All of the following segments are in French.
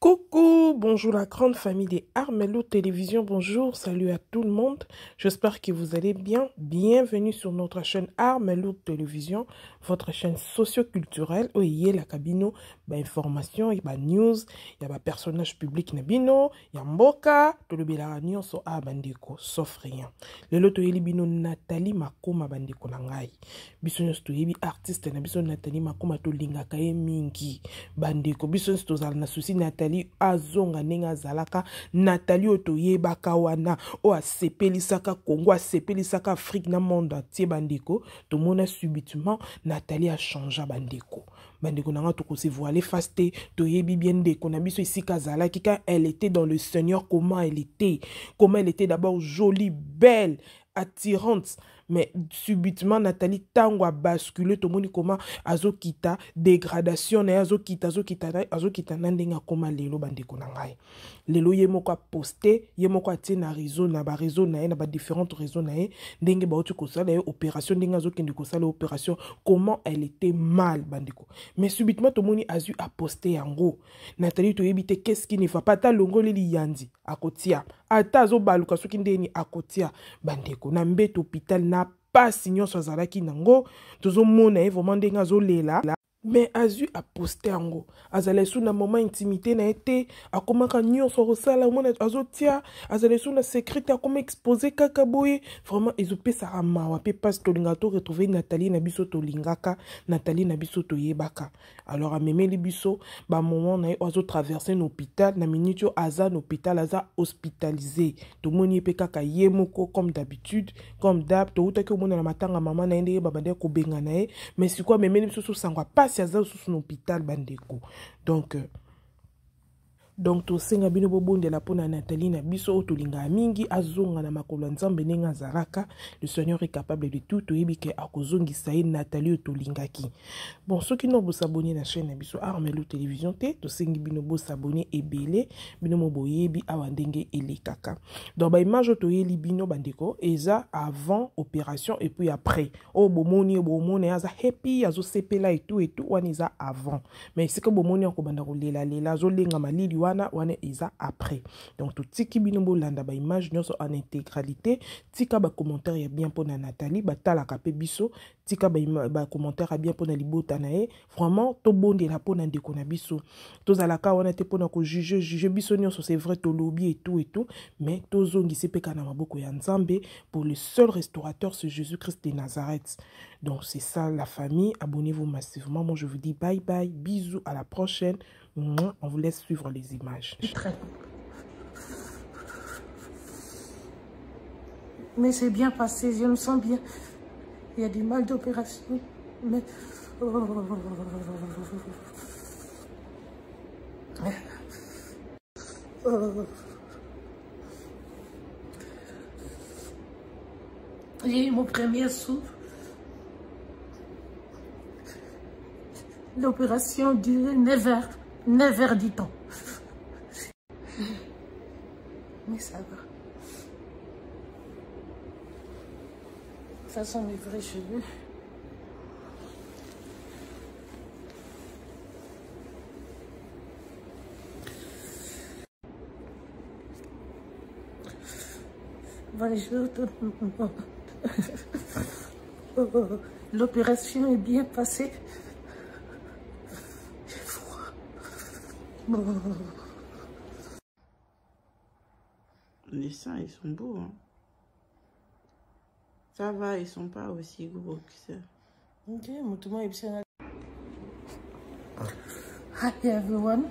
Coucou, bonjour la grande famille des Armello Télévision, bonjour, salut à tout le monde, j'espère que vous allez bien, bienvenue sur notre chaîne Armello Télévision, votre chaîne socio-culturelle, où il y a la cabine, information, il y a news, il y a personnage public nabino, il y a mboka, tout le bela nion so a bandeko, sauf rien. Le loto yeli bino Nathalie Makoma bandeko nangai, bisonyo sto yebi artiste na biso Nathalie Makoma to linga kaye mingi, bandeko, bisonyo sto zal na souci Nathalie azonga nenga zalaka Nathalie otoyebaka wana o asepelisaka Congo asepelisaka Afrique na monde entier bandeko to mona subitement Nathalie a changé bandeko nanga to ko se voiler fasté to yebi bien ndeko na biso ici kazalaki quand elle était dans le Seigneur comment elle était d'abord jolie belle attirante, mais subitement Nathalie tango a basculé to moni comment azokita dégradation na azokita nandenga koma lelo bandeko na ngai lelo ye moko a posté ye moko a tie na réseau na ba réseau na ye na ba différentes réseaux na ye ndenge ba oti kosala opération ndenge azokende kosala opération comment elle était mal bandeko, mais subitement to moni azu a posté yango Nathalie to yebite qu'est-ce qui ne va pas ta longo leli yandi akotia ata azobaluka soki ndeni akotia bandeko na mbeto hôpital na pasi nyonso azalaki nango tozomona ye vraiment ndenge azolela mais azu a posté yango azala sous na moment intimité na été akomaka nyonso kosala mona azotia azala sous na secret akoma exposer kaka boye vraiment ezopesaka mawa pe parce que tolinga to retrouver Nathalie na biso tolingaka Nathalie na biso toyebaka alors amemeli biso ba moment na azo traverser l'hôpital na minute aza l'hôpital aza hospitalisé to moni pe kaka yemoko comme d'habitude comme d'hab to utaki mona na matanga mama na ndenge babande ko benga na ye mais siko amemeli biso sangwa pas si aza sous son hôpital bandeko donc to senga bino bobonde la pona Nathalie na biso otolinga mingi azonga na makolo nzambe nenga zaraka le Seigneur est capable de tout to yebike akozongi saye Nathalie otolingaki bon ceux qui n'ont pas s'abonner na chaîne na biso Armello Télévision te to sengi bino bo s'abonner ebele bino mo boyebi awandenge elekaka donc ba image to yeli bino bandeko eza avant opération et puis après bomoni aza happy azo sepela et tout wana eza avant mais c'est que bomoni ko banda ko lela zo lenga malili wana isa après donc tout tiki binombo landa ba image nyonso en intégralité tika ba commentaire ya bien pour Nathalie ba tala ka pe biso tika ba commentaire ya bien pour na libota na e vraiment to bonde la pour na ndeko na biso to zalaka wana te pour na ko juger biso nyonso c'est vrai to lobby et tout mais to zongi sepeka na maboko ya Nzambe pour le seul restaurateur c'est Jésus-Christ de Nazareth. Donc c'est ça la famille, abonnez-vous massivement. Moi je vous dis bye bye, bisous, à la prochaine. On vous laisse suivre les images. Mais c'est bien passé, je me sens bien. Il y a du mal d'opération, mais... J'ai eu mon premier souffle. L'opération durait 9 heures du temps. Mais ça va. Ça sont mes vrais cheveux. Bonjour tout le monde. L'opération est bien passée. Les seins, ils sont beaux. Hein. Ça va, ils sont pas aussi gros que ça. Ok, hi everyone.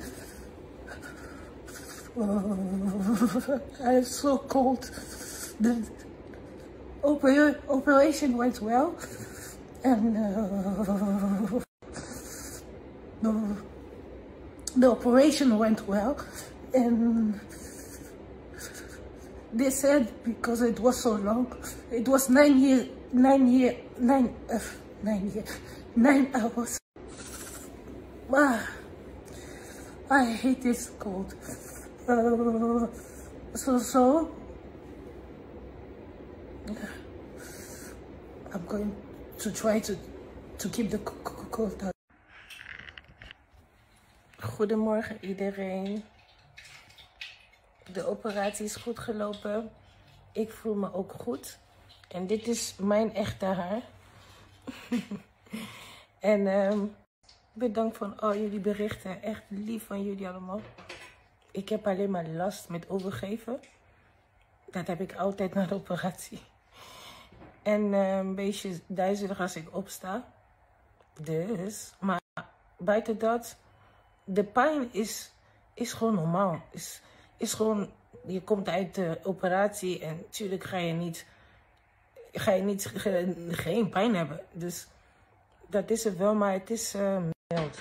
I'm so cold. The operation went well, and the operation went well, and they said because it was so long, it was 9 hours. Ah, I hate this cold. So I'm going to try to keep the cold down. Goedemorgen iedereen. De operatie is goed gelopen. Ik voel me ook goed. En dit is mijn echte haar. En bedankt voor al jullie berichten. Echt lief van jullie allemaal. Ik heb alleen maar last met overgeven. Dat heb ik altijd na de operatie. En een beetje duizelig als ik opsta. Dus, maar buiten dat, de pijn is gewoon normaal. Is gewoon, je komt uit de operatie en natuurlijk ga je geen pijn hebben. Dus dat is het wel, maar het is mild.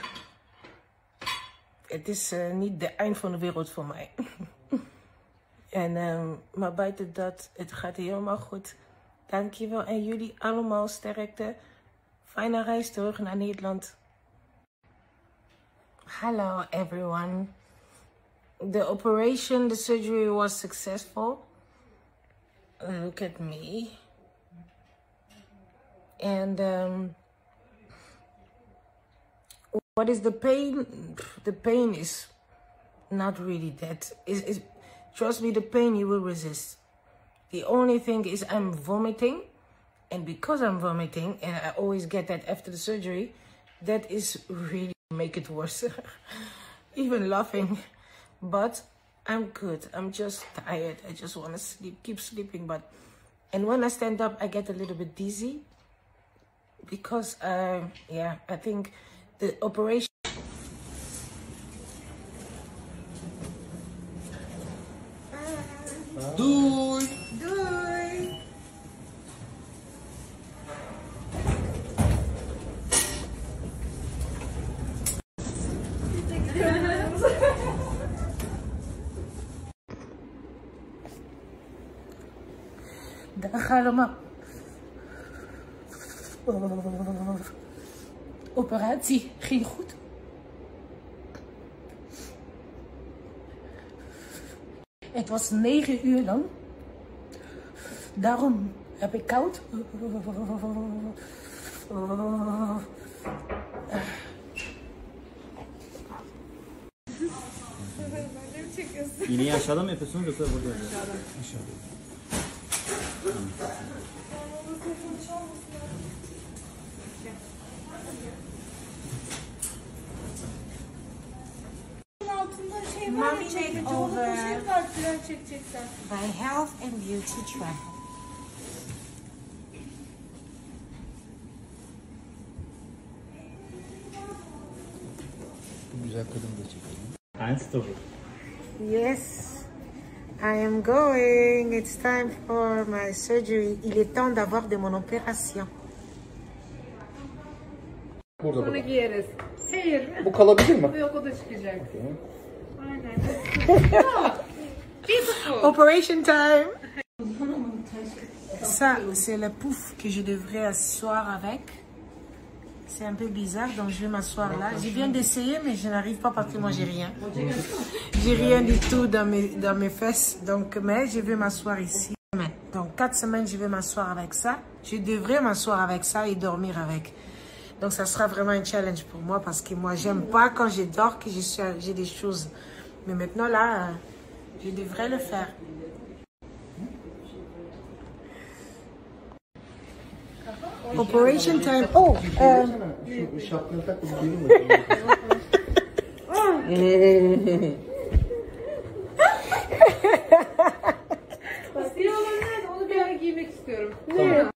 Het is niet de eind van de wereld voor mij. Maar buiten dat, het gaat helemaal goed. Dankjewel en jullie allemaal sterkte. Fijne reis terug naar Nederland. Hello everyone. The surgery was successful. Look at me. And what is the pain? The pain is not really that. Trust me, the pain you will resist. The only thing is I'm vomiting. And because I'm vomiting, and I always get that after the surgery, that is really make it worse. Even laughing. But I'm good. I'm just tired. I just want to sleep, keep sleeping. And when I stand up, I get a little bit dizzy. Because, yeah, I think the operation... Doei! Doei! Dag allemaal. Operatie ging goed. Het was 9 uur lang. Daarom heb ik koud. İğneyi aşağıda mı yapıyorsunuz yoksa burada mı? Aşağıda. Mommy Makeover by Health and Beauty Travel. Güzel kadın da çekelim. 1-0. Yes, I am going. It's time for my surgery. Il est temps d'avoir de mon opération. Burada Bunu giyeriz. Hayır. Bu kalabilir mi? Yok, o da çıkacak. Aynen. Operation time. Ça, c'est le pouf que je devrais asseoir avec. C'est un peu bizarre, donc je vais m'asseoir là. Je viens d'essayer, mais je n'arrive pas parce que moi, j'ai rien. J'ai rien du tout dans mes fesses, donc, mais je vais m'asseoir ici. Donc, 4 semaines, je vais m'asseoir avec ça. Je devrais m'asseoir avec ça et dormir avec. Donc, ça sera vraiment un challenge pour moi parce que moi, j'aime pas quand je dors que j'ai des choses. Mais maintenant, là, je devrais le faire. Operation time. Oh, Şu şapkını tak da bir bakayım. Basit olan nerede? Onu bir ara giymek istiyorum. Tamam.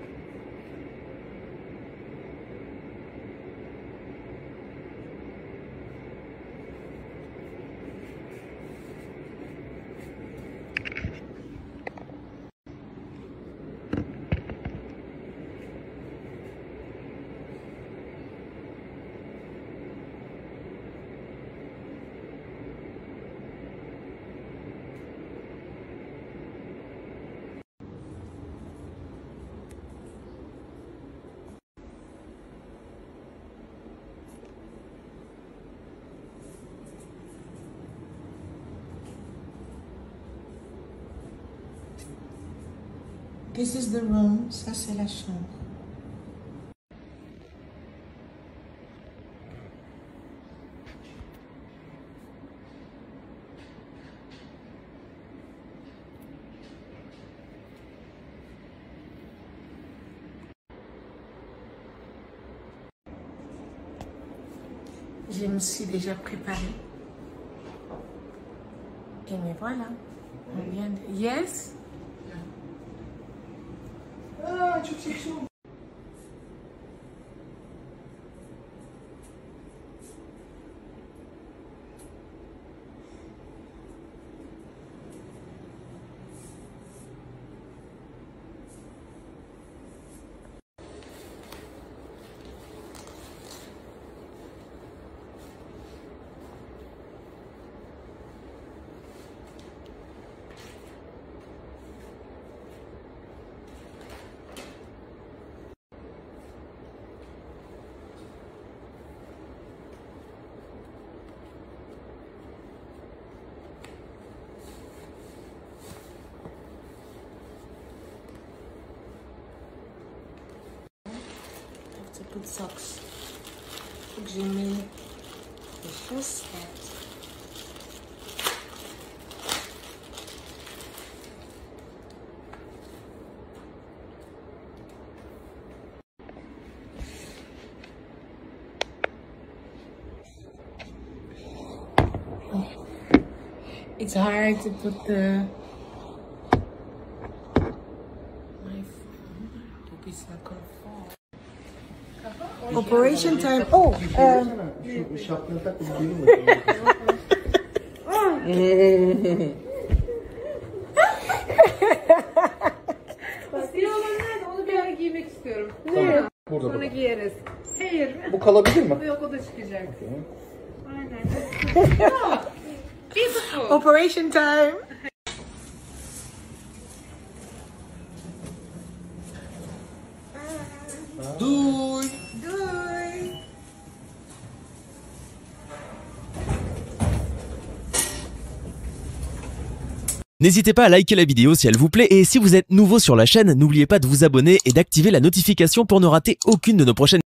this is the room. Ça, c'est la chambre. je me suis déjà préparée. Et me voilà. On vient de... Yes? Ah, tu sais chaud. To put socks. Faut que j'ai mis les chaussettes. It's hard to put the my phone. I hope it's not gonna fall. Operation time. Oh, Şu şapkanı tak bir gelin bakayım. Asiye olan nerede? Onu bir ara giymek istiyorum. Tamam. Burada Sonra burada. giyeriz. Hayır. Bu kalabilir mi? Yok, o da çıkacak. Aynen. Beautiful. operation time. Duy. N'hésitez pas à liker la vidéo si elle vous plaît et si vous êtes nouveau sur la chaîne, n'oubliez pas de vous abonner et d'activer la notification pour ne rater aucune de nos prochaines